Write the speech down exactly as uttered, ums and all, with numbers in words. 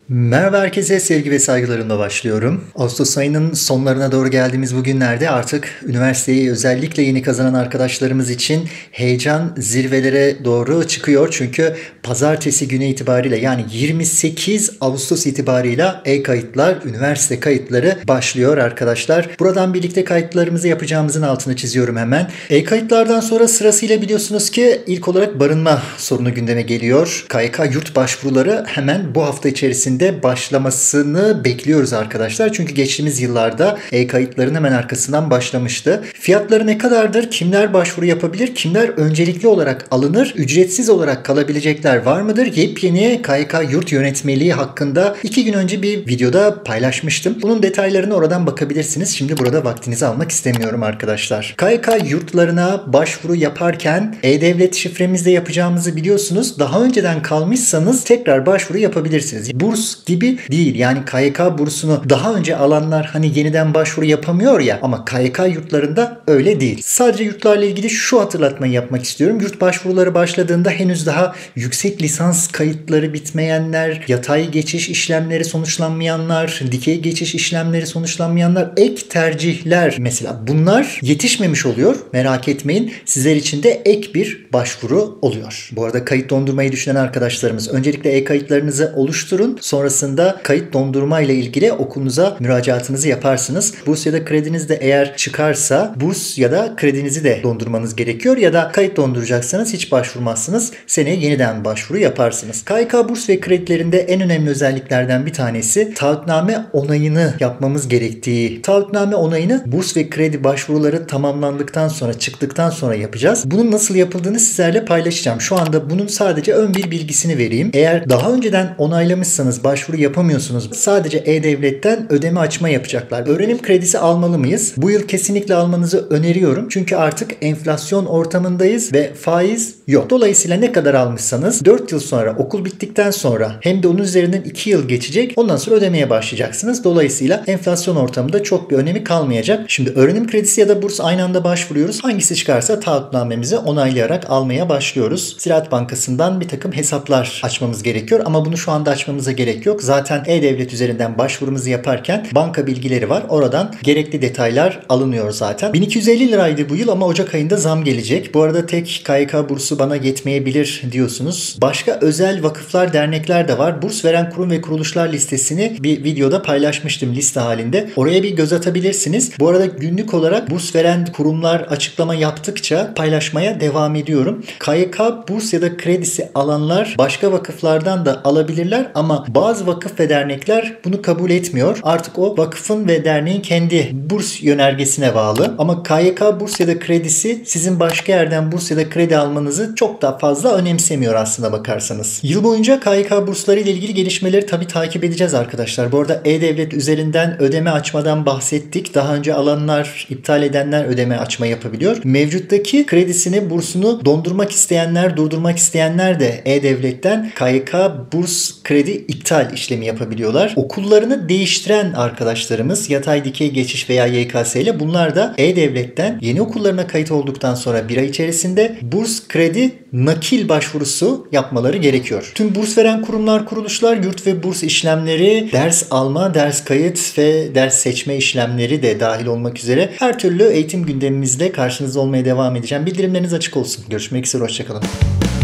Merhaba herkese, sevgi ve saygılarımla başlıyorum. Ağustos ayının sonlarına doğru geldiğimiz bu günlerde artık üniversiteyi özellikle yeni kazanan arkadaşlarımız için heyecan zirvelere doğru çıkıyor. Çünkü pazartesi günü itibariyle, yani yirmi sekiz Ağustos itibarıyla e-kayıtlar, üniversite kayıtları başlıyor arkadaşlar. Buradan birlikte kayıtlarımızı yapacağımızın altını çiziyorum hemen. E-kayıtlardan sonra sırasıyla biliyorsunuz ki ilk olarak barınma sorunu gündeme geliyor. K Y K yurt başvuruları hemen bu hafta içerisinde başlamasını bekliyoruz arkadaşlar. Çünkü geçtiğimiz yıllarda e-kayıtların hemen arkasından başlamıştı. Fiyatları ne kadardır? Kimler başvuru yapabilir? Kimler öncelikli olarak alınır? Ücretsiz olarak kalabilecekler var mıdır? Yepyeni K Y K yurt yönetmeliği hakkında iki gün önce bir videoda paylaşmıştım. Bunun detaylarını oradan bakabilirsiniz. Şimdi burada vaktinizi almak istemiyorum arkadaşlar. K Y K yurtlarına başvuru yaparken e-devlet şifremizle yapacağımızı biliyorsunuz. Daha önceden kalmışsanız tekrar başvuru yapabilirsiniz. Burs gibi değil. Yani K Y K bursunu daha önce alanlar hani yeniden başvuru yapamıyor ya, ama K Y K yurtlarında öyle değil. Sadece yurtlarla ilgili şu hatırlatmayı yapmak istiyorum. Yurt başvuruları başladığında henüz daha yüksek lisans kayıtları bitmeyenler, yatay geçiş işlemleri sonuçlanmayanlar, dikey geçiş işlemleri sonuçlanmayanlar, ek tercihler mesela, bunlar yetişmemiş oluyor. Merak etmeyin. Sizler için de ek bir başvuru oluyor. Bu arada kayıt dondurmayı düşünen arkadaşlarımız öncelikle e-kayıtlarınızı oluşturun. Sonrasında kayıt dondurma ile ilgili okulunuza müracaatınızı yaparsınız. Burs ya da krediniz de eğer çıkarsa burs ya da kredinizi de dondurmanız gerekiyor, ya da kayıt donduracaksanız hiç başvurmazsınız. Seneye yeniden başvuru yaparsınız. K Y K burs ve kredilerinde en önemli özelliklerden bir tanesi taahhütname onayını yapmamız gerektiği. Taahhütname onayını burs ve kredi başvuruları tamamlandıktan sonra, çıktıktan sonra yapacağız. Bunun nasıl yapıldığını sizlerle paylaşacağım. Şu anda bunun sadece ön bir bilgisini vereyim. Eğer daha önceden onaylamışsanız başvuru yapamıyorsunuz. Sadece E-Devlet'ten ödeme açma yapacaklar. Öğrenim kredisi almalı mıyız? Bu yıl kesinlikle almanızı öneriyorum. Çünkü artık enflasyon ortamındayız ve faiz yok. Dolayısıyla ne kadar almışsanız dört yıl sonra, okul bittikten sonra, hem de onun üzerinden iki yıl geçecek. Ondan sonra ödemeye başlayacaksınız. Dolayısıyla enflasyon ortamında çok bir önemi kalmayacak. Şimdi öğrenim kredisi ya da burs aynı anda başvuruyoruz. Hangisi çıkarsa taahhütnamemizi onaylayarak almaya başlıyoruz. Ziraat Bankası'ndan bir takım hesaplar açmamız gerekiyor ama bunu şu anda açmamıza gerek yok. Zaten E-Devlet üzerinden başvurumuzu yaparken banka bilgileri var. Oradan gerekli detaylar alınıyor zaten. bin iki yüz elli liraydı bu yıl ama Ocak ayında zam gelecek. Bu arada tek K Y K bursu bana yetmeyebilir diyorsunuz. Başka özel vakıflar, dernekler de var. Burs veren kurum ve kuruluşlar listesini bir videoda paylaşmıştım liste halinde. Oraya bir göz atabilirsiniz. Bu arada günlük olarak burs veren kurumlar açıklama yaptıkça paylaşmaya devam ediyorum. K Y K burs ya da kredisi alanlar başka vakıflardan da alabilirler ama bazı vakıf ve dernekler bunu kabul etmiyor. Artık o vakıfın ve derneğin kendi burs yönergesine bağlı. Ama K Y K burs ya da kredisi sizin başka yerden burs ya da kredi almanızı çok da fazla önemsemiyor aslına bakarsanız. Yıl boyunca K Y K bursları ile ilgili gelişmeleri tabii takip edeceğiz arkadaşlar. Bu arada E-Devlet üzerinden ödeme açmadan bahsettik. Daha önce alanlar, iptal edenler ödeme açma yapabiliyor. Mevcuttaki kredisini, bursunu dondurmak isteyenler, durdurmak isteyenler de E-Devlet'ten K Y K burs kredi iptal işlemi yapabiliyorlar. Okullarını değiştiren arkadaşlarımız, yatay dikey geçiş veya Y K S ile, bunlar da E-Devlet'ten yeni okullarına kayıt olduktan sonra bir ay içerisinde burs kredi nakil başvurusu yapmaları gerekiyor. Tüm burs veren kurumlar, kuruluşlar, yurt ve burs işlemleri, ders alma, ders kayıt ve ders seçme işlemleri de dahil olmak üzere her türlü eğitim gündemimizde karşınızda olmaya devam edeceğim. Bildirimleriniz açık olsun. Görüşmek üzere, hoşçakalın.